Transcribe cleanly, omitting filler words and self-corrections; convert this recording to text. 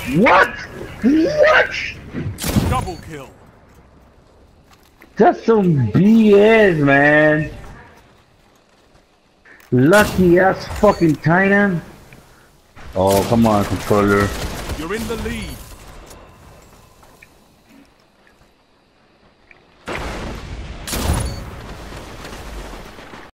What? What? Double kill. That's some BS, man. Lucky ass fucking Titan. Oh, come on, controller. You're in the lead.